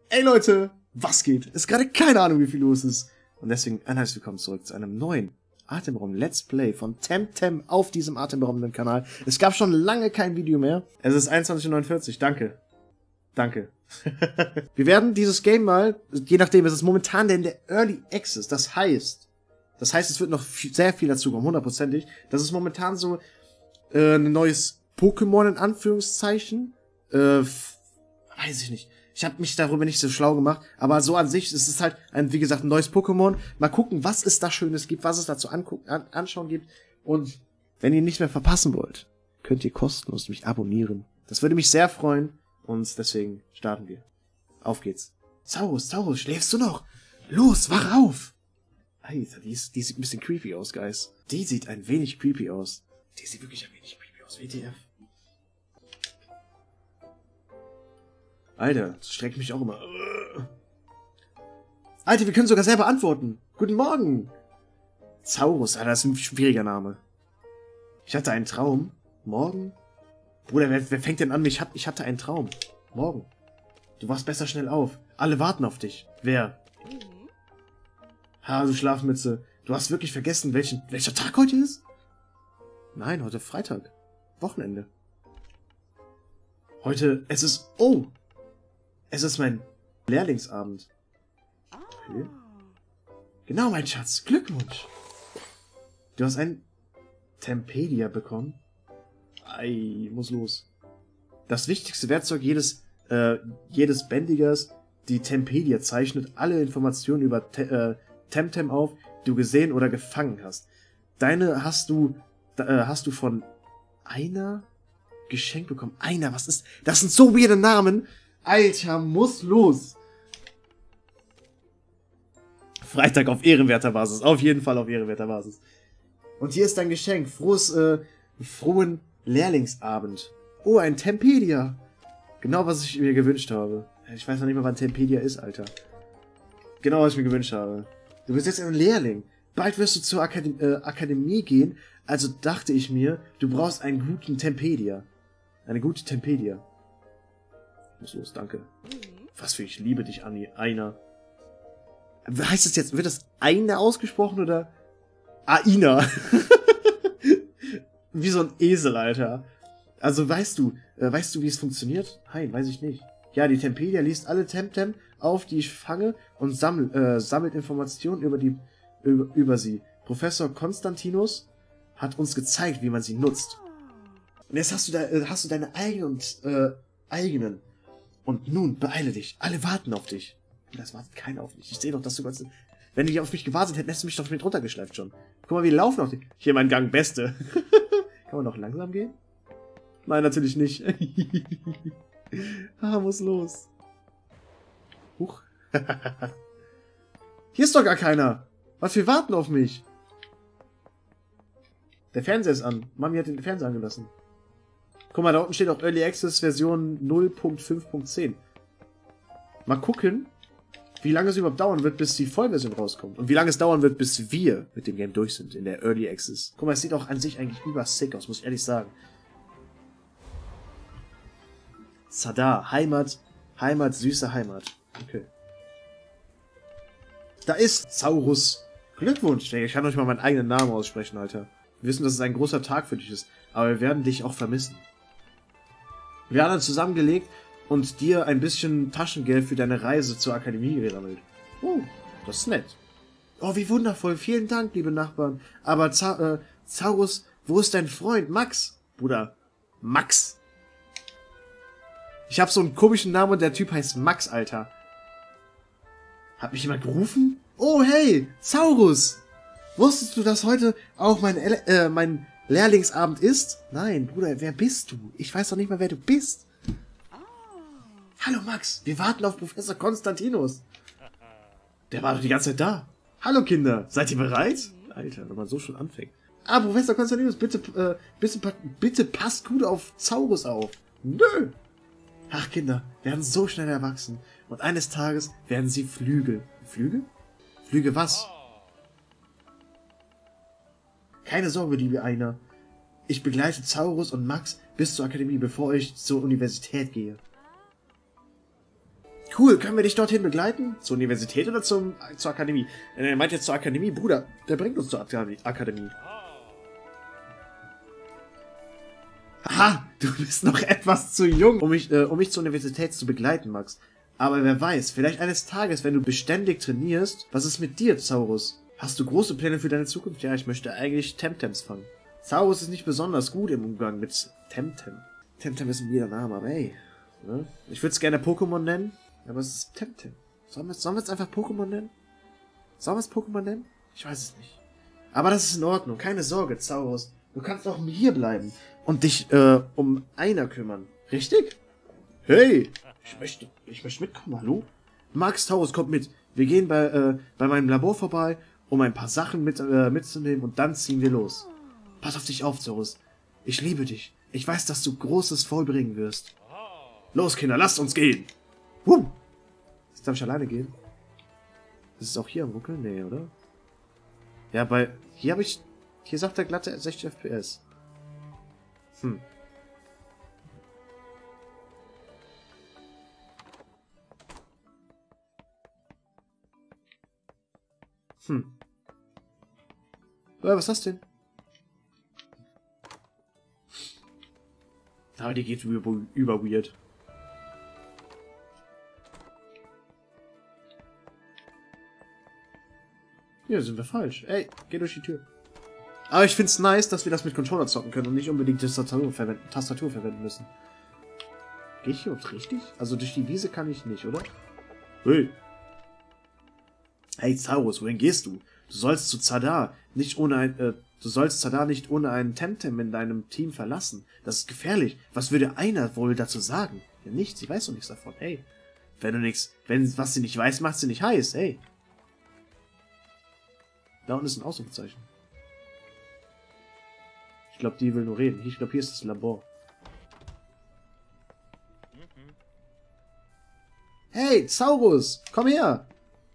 Ey Leute, was geht? Ist gerade keine Ahnung, wie viel los ist. Und deswegen ein herzlich willkommen zurück zu einem neuen Atemberaubenden Let's Play von Temtem auf diesem atemberaubenden Kanal. Es gab schon lange kein Video mehr. Es ist 21:49 Uhr. Danke. Danke. Wir werden dieses Game mal, je nachdem, es ist momentan in der Early Access. Das heißt, es wird noch sehr viel dazu kommen, hundertprozentig. Das ist momentan so ein neues Pokémon in Anführungszeichen. Weiß ich nicht. Ich habe mich darüber nicht so schlau gemacht, aber so an sich ist es halt, wie gesagt, ein neues Pokémon. Mal gucken, was es da Schönes gibt, was es da zu anschauen gibt. Und wenn ihr nicht mehr verpassen wollt, könnt ihr kostenlos mich abonnieren. Das würde mich sehr freuen und deswegen starten wir. Auf geht's. Zaurus, schläfst du noch? Los, wach auf! Alter, die sieht ein bisschen creepy aus, Guys. Die sieht ein wenig creepy aus. Die sieht wirklich ein wenig creepy aus, WTF. Alter, das streckt mich auch immer. Alter, wir können sogar selber antworten. Guten Morgen. Zaurus, Alter, das ist ein schwieriger Name. Ich hatte einen Traum. Morgen? Bruder, wer fängt denn an? Ich hatte einen Traum. Morgen. Du wachst besser schnell auf. Alle warten auf dich. Wer? Ha, du Schlafmütze. Du hast wirklich vergessen, welcher Tag heute ist? Nein, heute Freitag. Wochenende. Heute, es ist... Oh! Es ist mein Lehrlingsabend. Okay. Genau, mein Schatz. Glückwunsch. Du hast ein Tempedia bekommen. Ei, muss los. Das wichtigste Werkzeug jedes Bändigers, die Tempedia, zeichnet alle Informationen über Temtem auf, die du gesehen oder gefangen hast. Deine hast du von einer geschenkt bekommen. Einer, was ist... Das sind so weirde Namen. Alter, muss los. Freitag auf ehrenwerter Basis. Auf jeden Fall auf ehrenwerter Basis. Und hier ist dein Geschenk. Frohen Lehrlingsabend. Oh, ein Tempedia. Genau, was ich mir gewünscht habe. Ich weiß noch nicht mal, wann Tempedia ist, Alter. Genau, was ich mir gewünscht habe. Du bist jetzt ein Lehrling. Bald wirst du zur Akademie gehen. Also dachte ich mir, du brauchst einen guten Tempedia. Eine gute Tempedia. Muss los, danke. Was für ich liebe dich, Anni. Einer. Heißt es jetzt, wird das Einer ausgesprochen oder Aina? Wie so ein Esel, Alter. Also weißt du, wie es funktioniert? Nein, weiß ich nicht. Ja, die Tempedia liest alle Temtem auf, die ich fange und sammelt Informationen über sie. Professor Konstantinus hat uns gezeigt, wie man sie nutzt. Und jetzt hast du deine eigenen. Und nun, beeile dich. Alle warten auf dich. Das wartet keiner auf mich. Ich sehe doch, dass du ganz... Wenn die auf mich gewartet hätten, hättest du mich doch mit runtergeschleift schon. Guck mal, wir laufen auf dich. Hier, mein Gang, Beste. Kann man noch langsam gehen? Nein, natürlich nicht. Muss los. Huch. Hier ist doch gar keiner. Was, wir warten auf mich. Der Fernseher ist an. Mami hat den Fernseher angelassen. Guck mal, da unten steht auch Early Access Version 0.5.10. Mal gucken, wie lange es überhaupt dauern wird, bis die Vollversion rauskommt. Und wie lange es dauern wird, bis wir mit dem Game durch sind in der Early Access. Guck mal, es sieht auch an sich eigentlich sick aus, muss ich ehrlich sagen. Zadar, Heimat, süße Heimat. Okay. Da ist Zaurus. Glückwunsch. Ich kann euch mal meinen eigenen Namen aussprechen, Alter. Wir wissen, dass es ein großer Tag für dich ist, aber wir werden dich auch vermissen. Wir haben dann zusammengelegt und dir ein bisschen Taschengeld für deine Reise zur Akademie gesammelt. Oh, das ist nett. Oh, wie wundervoll. Vielen Dank, liebe Nachbarn. Aber Zaurus, wo ist dein Freund? Max. Bruder, Max. Ich habe so einen komischen Namen und der Typ heißt Max, Alter. Hat mich jemand gerufen? Oh, hey, Zaurus. Wusstest du, dass heute auch mein Lehrlingsabend ist? Nein, Bruder, wer bist du? Ich weiß doch nicht mal, wer du bist. Hallo Max, wir warten auf Professor Konstantinus. Der war doch die ganze Zeit da. Hallo Kinder, seid ihr bereit? Alter, wenn man so schon anfängt. Ah, Professor Konstantinus, bitte passt gut auf Zaurus auf. Nö. Ach Kinder, werden so schnell erwachsen. Und eines Tages werden sie Flügel. Flügel? Flügel was? Keine Sorge, liebe Einer. Ich begleite Zaurus und Max bis zur Akademie, bevor ich zur Universität gehe. Cool, können wir dich dorthin begleiten? Zur Universität oder zur Akademie? Er meint jetzt zur Akademie. Bruder, der bringt uns zur Akademie. Aha, du bist noch etwas zu jung, um mich zur Universität zu begleiten, Max. Aber wer weiß, vielleicht eines Tages, wenn du beständig trainierst, was ist mit dir, Zaurus? Hast du große Pläne für deine Zukunft? Ja, ich möchte eigentlich Temtems fangen. Zaurus ist nicht besonders gut im Umgang mit Temtem. Temtem ist ein weirder Name, aber ey. Ne? Ich würde es gerne Pokémon nennen, aber es ist Temtem. Sollen wir es einfach Pokémon nennen? Sollen wir es Pokémon nennen? Ich weiß es nicht. Aber das ist in Ordnung, keine Sorge, Zaurus. Du kannst auch hier bleiben und dich um Einer kümmern. Richtig? Hey, ich möchte mitkommen, hallo? Max, Taurus, kommt mit. Wir gehen bei meinem Labor vorbei, um ein paar Sachen mitzunehmen und dann ziehen wir los. Pass auf dich auf, Taurus. Ich liebe dich. Ich weiß, dass du Großes vollbringen wirst. Los, Kinder, lasst uns gehen. Jetzt darf ich alleine gehen? Ist es auch hier am Ruckeln? Nee, oder? Ja, hier sagt er glatte 60 FPS. Was ist das denn? Aber die geht über weird. Hier sind wir falsch. Ey, geh durch die Tür. Aber ich find's nice, dass wir das mit Controller zocken können und nicht unbedingt Tastatur verwenden müssen. Geh ich hier überhaupt richtig? Also durch die Wiese kann ich nicht, oder? Hey. Hey, Zaurus, wohin gehst du? Du sollst Zadar nicht ohne einen Temtem in deinem Team verlassen. Das ist gefährlich. Was würde Einer wohl dazu sagen? Ja, nichts. Sie weiß doch nichts davon. Hey. Was sie nicht weiß, macht sie nicht heiß. Hey. Da unten ist ein Ausrufezeichen. Ich glaube, die will nur reden. Ich glaube, hier ist das Labor. Hey, Zaurus, komm her!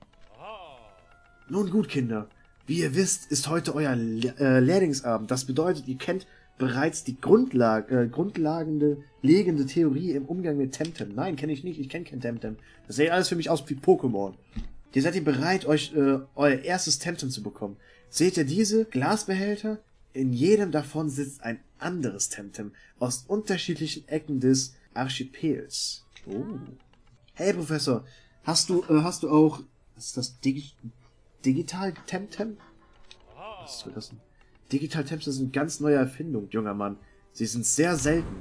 Nun gut, Kinder. Wie ihr wisst, ist heute euer Lehrlingsabend. Das bedeutet, ihr kennt bereits die grundlegende Theorie im Umgang mit Temtem. Nein, kenne ich nicht. Ich kenne kein Temtem. Das sieht alles für mich aus wie Pokémon. Seid ihr bereit, euer erstes Temtem zu bekommen? Seht ihr diese Glasbehälter? In jedem davon sitzt ein anderes Temtem aus unterschiedlichen Ecken des Archipels. Oh. Hey, Professor, hast du auch... Ist das Digital Temtem? Was ist vergessen? Digital Temtem sind ganz neue Erfindung, junger Mann. Sie sind sehr selten.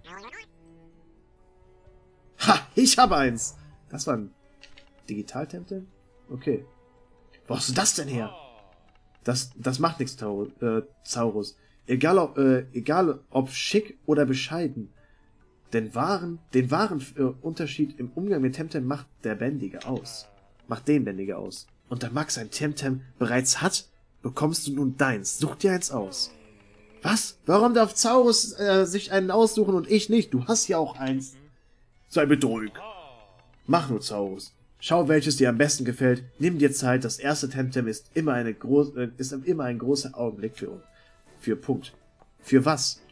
Ha! Ich habe eins! Das war ein Digital Temtem? Okay. Wo hast du das denn her? Das macht nichts, Zaurus. Egal ob schick oder bescheiden. Den wahren Unterschied im Umgang mit Temtem macht den Bändiger aus. Und da Max ein Temtem bereits hat, bekommst du nun deins. Such dir eins aus. Was? Warum darf Zaurus sich einen aussuchen und ich nicht? Du hast ja auch eins. Sei beruhigt. Mach nur, Zaurus. Schau, welches dir am besten gefällt. Nimm dir Zeit. Das erste Temtem ist immer ein großer Augenblick für Punkt. Für was?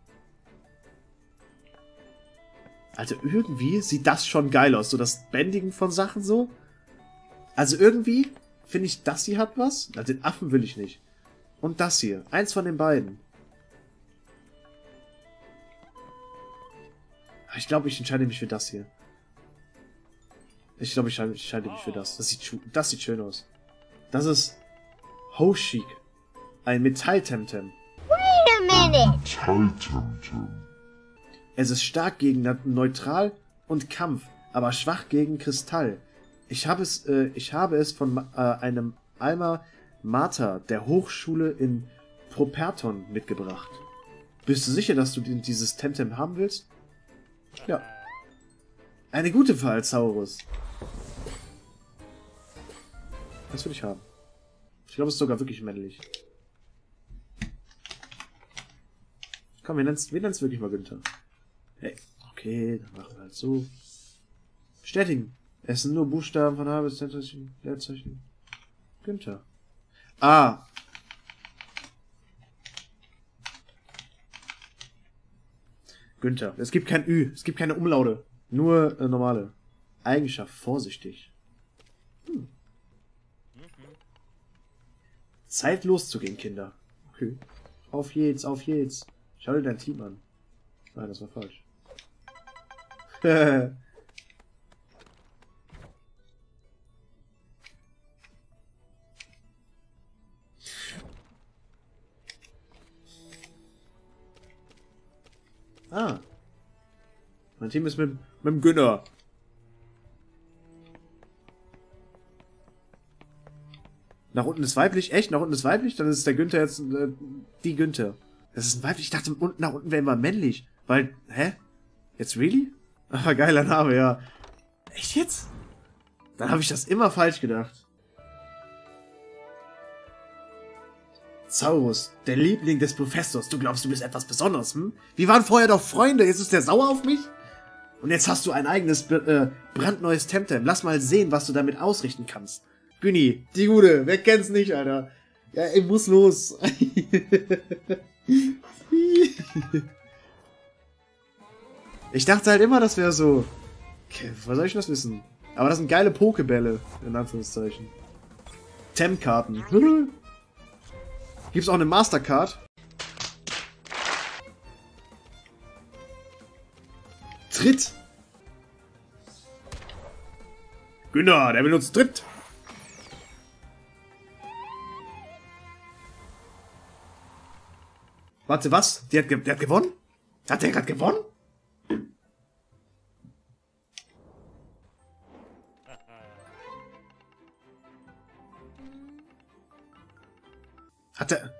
Also irgendwie sieht das schon geil aus. So das Bändigen von Sachen so. Also irgendwie finde ich, das hier hat was. Also den Affen will ich nicht. Und das hier. Eins von den beiden. Ich glaube, ich entscheide mich für das hier. Ich glaube, ich entscheide mich für das. Das sieht schön aus. Das ist Hoshik. Ein Metall-Temtem. Wait a minute! Metall-Temtem. Es ist stark gegen Neutral und Kampf, aber schwach gegen Kristall. Ich habe es von einem Alma Mater der Hochschule in Properton mitgebracht. Bist du sicher, dass du dieses Temtem haben willst? Ja. Eine gute Wahl, Zaurus. Das will ich haben. Ich glaube, es ist sogar wirklich männlich. Komm, wir nennen es wirklich mal Günther. Hey, okay, dann machen wir halt so. Bestätigen. Es sind nur Buchstaben von A bis Z, Leerzeichen. Günther. Ah. Günther. Es gibt kein Ü. Es gibt keine Umlaute. Nur normale. Eigenschaft vorsichtig. Zeit loszugehen, Kinder. Okay. Auf geht's, auf geht's. Schau dir dein Team an. Nein, das war falsch. Ah. Mein Team ist mit dem Günner. Nach unten ist weiblich? Echt? Nach unten ist weiblich? Dann ist der Günther jetzt die Günther. Das ist ein weiblich. Ich dachte, nach unten wäre immer männlich. Weil, hä? Jetzt really? Ah, geiler Name, ja. Echt jetzt? Dann habe ich das immer falsch gedacht. Zaurus, der Liebling des Professors. Du glaubst, du bist etwas Besonderes, hm? Wir waren vorher doch Freunde. Jetzt ist der sauer auf mich? Und jetzt hast du ein eigenes, brandneues Temtem. Lass mal sehen, was du damit ausrichten kannst. Günni, die Gute. Wer kennt's nicht, Alter? Ja, ich muss los. Ich dachte halt immer, das wäre so... Okay, was soll ich das wissen? Aber das sind geile Pokebälle, in Anführungszeichen. Tem-Karten. Gibt's auch eine Mastercard? Tritt! Günner, der benutzt Tritt! Warte, was? Der hat gewonnen? Hat der gerade gewonnen? Hat er...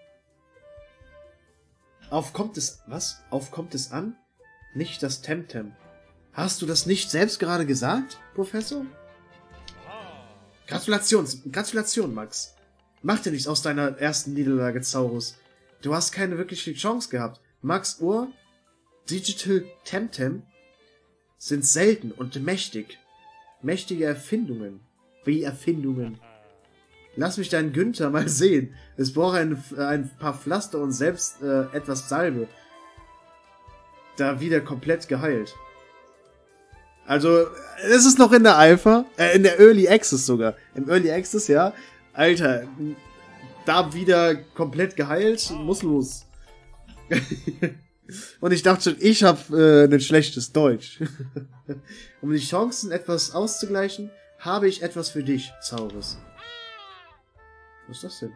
Auf kommt es... Was? Auf kommt es an? Nicht das Temtem. Hast du das nicht selbst gerade gesagt, Professor? Gratulation, Max. Mach dir nichts aus deiner ersten Niederlage, Zaurus. Du hast keine wirkliche Chance gehabt. Max Ohr, Digital Temtem sind selten und mächtig. Mächtige Erfindungen. Wie Erfindungen. Lass mich deinen Günther mal sehen. Es braucht ein paar Pflaster und selbst etwas Salbe. Da wieder komplett geheilt. Also, es ist noch in der Alpha. In der Early Access sogar. Im Early Access, ja. Alter, da wieder komplett geheilt. Muss los. Und ich dachte schon, ich habe ein schlechtes Deutsch. Um die Chancen etwas auszugleichen, habe ich etwas für dich, Zaurus. Was ist das denn?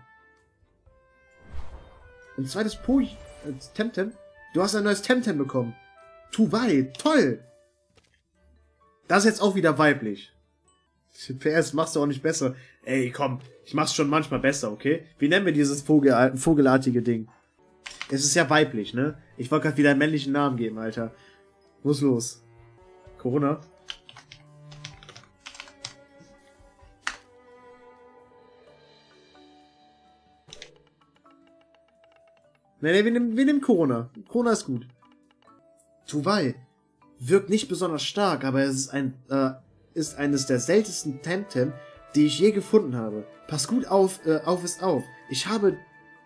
Ein zweites Temtem? Du hast ein neues Temtem bekommen. Tuwai, toll! Das ist jetzt auch wieder weiblich. PS machst du auch nicht besser. Ey, komm, ich mach's schon manchmal besser, okay? Wie nennen wir dieses vogelartige Ding? Es ist ja weiblich, ne? Ich wollte gerade wieder einen männlichen Namen geben, Alter. Muss los. Corona? Nee, wir nehmen Corona. Corona ist gut. Tuwai wirkt nicht besonders stark, aber es ist eines der seltensten Temtem, die ich je gefunden habe. Pass gut auf. Ich habe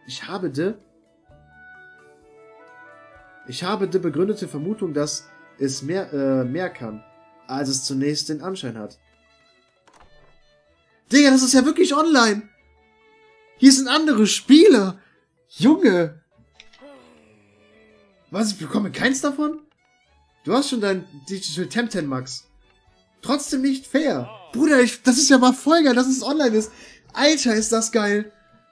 die begründete Vermutung, dass es mehr kann, als es zunächst den Anschein hat. Digga, das ist ja wirklich online! Hier sind andere Spieler! Junge! Was, ich bekomme keins davon? Du hast schon dein Digital Temtem, Max. Trotzdem nicht fair. Bruder, das ist ja mal voll geil, dass es online ist. Alter, ist das geil.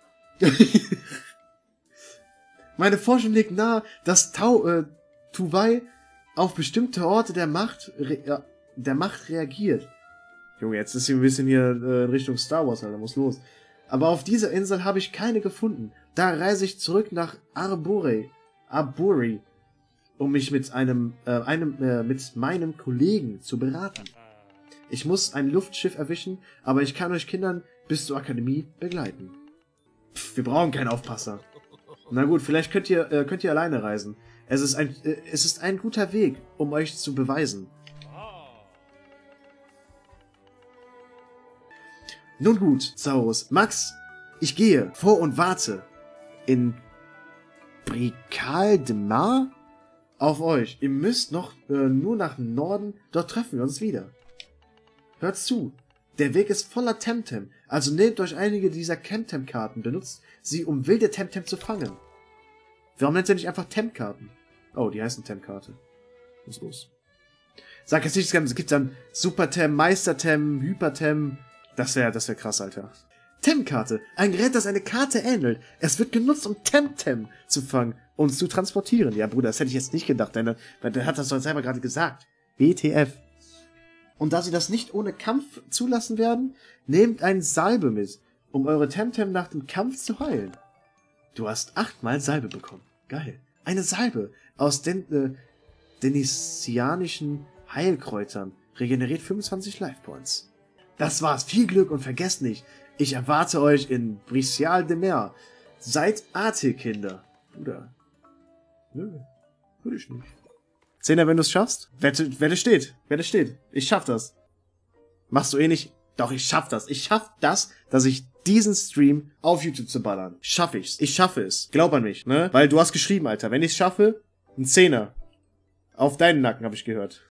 Meine Forschung legt nahe, dass Tuwai auf bestimmte Orte der Macht reagiert. Junge, jetzt ist sie ein bisschen hier in Richtung Star Wars, Alter, muss los. Aber auf dieser Insel habe ich keine gefunden. Da reise ich zurück nach Arburi, um mich mit meinem Kollegen zu beraten. Ich muss ein Luftschiff erwischen, aber ich kann euch Kindern bis zur Akademie begleiten. Pff, wir brauchen keinen Aufpasser. Na gut, vielleicht könnt ihr alleine reisen. Es ist ein guter Weg, um euch zu beweisen. Nun gut, Zaurus. Max, ich gehe vor und warte in Brikal de Mar auf euch. Ihr müsst noch nur nach Norden, dort treffen wir uns wieder. hört zu. Der Weg ist voller Temtem, also nehmt euch einige dieser Temtem-Karten, benutzt sie, um wilde Temtem zu fangen. Warum nennt ihr nicht einfach Temp-Karten? Oh, die heißen Temp-Karte. Was ist los? Sag jetzt nicht, es gibt dann Super-Tem, Meister-Tem, Hyper-Tem. Das wär krass, Alter. Temp-Karte. Ein Gerät, das eine Karte ähnelt. Es wird genutzt, um Temtem zu fangen und zu transportieren. Ja, Bruder, das hätte ich jetzt nicht gedacht, weil der hat das doch selber gerade gesagt. WTF. Und da sie das nicht ohne Kampf zulassen werden, nehmt eine Salbe mit, um eure Temtem nach dem Kampf zu heilen. Du hast 8-mal Salbe bekommen. Geil. Eine Salbe aus den denisianischen Heilkräutern. Regeneriert 25 Life Points. Das war's. Viel Glück und vergesst nicht, ich erwarte euch in Bricial de Mer. Seid artig, Kinder. Bruder. Nö. Würde ich nicht. 10er, wenn du es schaffst? Wette steht. Wette steht. Ich schaff das. Machst du eh nicht? Doch, ich schaff das. Ich schaff das, dass ich diesen Stream auf YouTube zu ballern. Schaff ich's. Ich schaffe es. Glaub an mich, ne? Weil du hast geschrieben, Alter. Wenn ich's schaffe, ein 10er. Auf deinen Nacken, habe ich gehört.